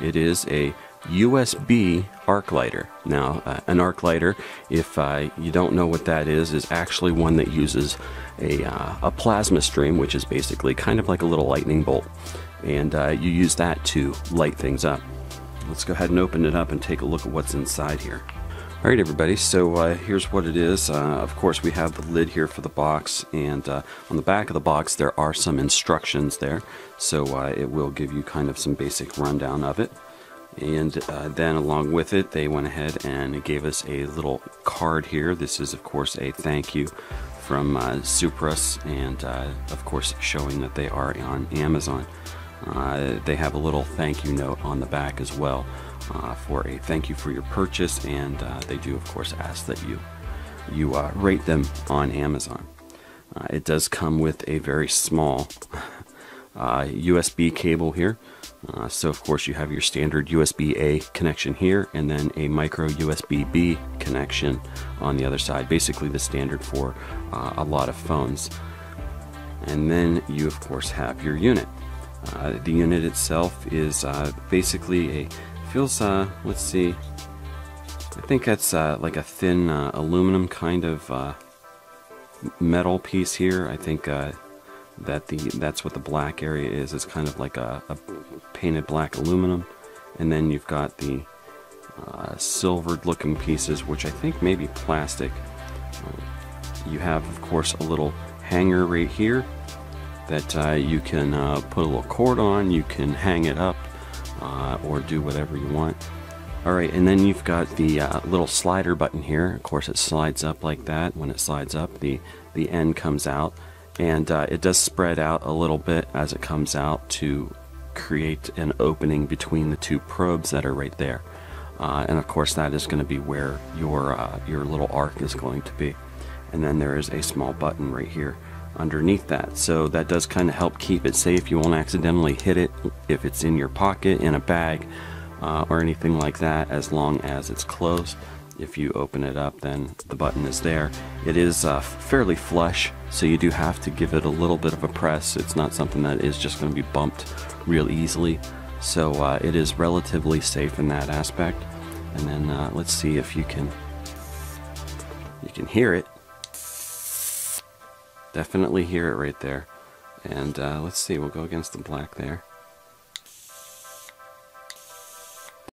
It is a USB arc lighter. Now, an arc lighter, if you don't know what that is actually one that uses a plasma stream, which is basically kind of like a little lightning bolt. And you use that to light things up. Let's go ahead and open it up and take a look at what's inside here. Alright everybody, so here's what it is. Of course we have the lid here for the box, and on the back of the box there are some instructions there, so it will give you kind of some basic rundown of it. And then along with it they went ahead and gave us a little card here. This is of course a thank you from Supras, and of course showing that they are on Amazon. They have a little thank you note on the back as well, for a thank you for your purchase, and they do of course ask that you rate them on Amazon. It does come with a very small USB cable here, so of course you have your standard USB-A connection here, and then a micro USB-B connection on the other side, basically the standard for a lot of phones. And then you of course have your unit. The unit itself is basically feels, let's see, I think that's like a thin aluminum kind of metal piece here. I think that's what the black area is. It's kind of like a painted black aluminum. And then you've got the silvered looking pieces, which I think may be plastic. You have of course a little hanger right here that you can put a little cord on. You can hang it up or do whatever you want. Alright, and then you've got the little slider button here. Of course it slides up like that. When it slides up, the end comes out, and it does spread out a little bit as it comes out to create an opening between the two probes that are right there. And of course that is going to be where your little arc is going to be. And then there is a small button right here underneath that, so that does kind of help keep it safe. You won't accidentally hit it if it's in your pocket, in a bag, or anything like that, as long as it's closed. If you open it up, then the button is there. It is fairly flush, so you do have to give it a little bit of a press. It's not something that is just going to be bumped real easily, so it is relatively safe in that aspect. And then let's see if you can hear it. Definitely hear it right there. And let's see, we'll go against the black there.